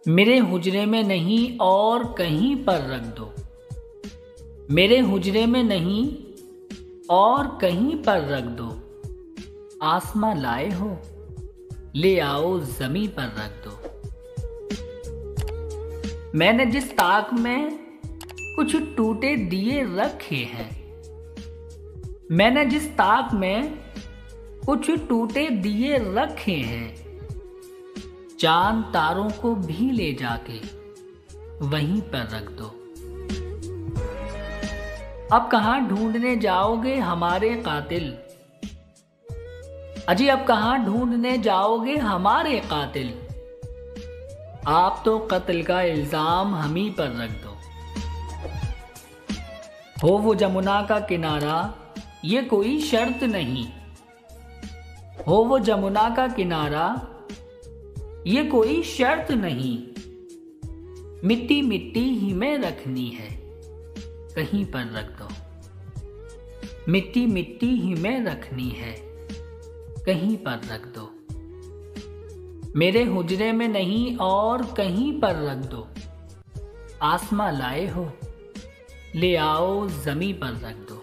मेरे हुजरे में नहीं और कहीं पर रख दो। मेरे हुजरे में नहीं और कहीं पर रख दो। आसमां लाए हो, ले आओ ज़मीं पर रख दो। मैंने जिस ताक में कुछ टूटे दिए रखे हैं। मैंने जिस ताक में कुछ टूटे दिए रखे हैं। चांद तारों को भी ले जाके वहीं पर रख दो। अब कहां ढूंढने जाओगे हमारे कातिल। अजी अब कहां ढूंढने जाओगे हमारे कातिल। आप तो कत्ल का इल्जाम हम ही पर रख दो। हो वो जमुना का किनारा ये कोई शर्त नहीं। हो वो जमुना का किनारा ये कोई शर्त नहीं। मिट्टी मिट्टी ही में रखनी है, कहीं पर रख दो। मिट्टी मिट्टी ही में रखनी है, कहीं पर रख दो। मेरे हुजरे में नहीं और कहीं पर रख दो। आसमां लाए हो, ले आओ ज़मीं पर रख दो।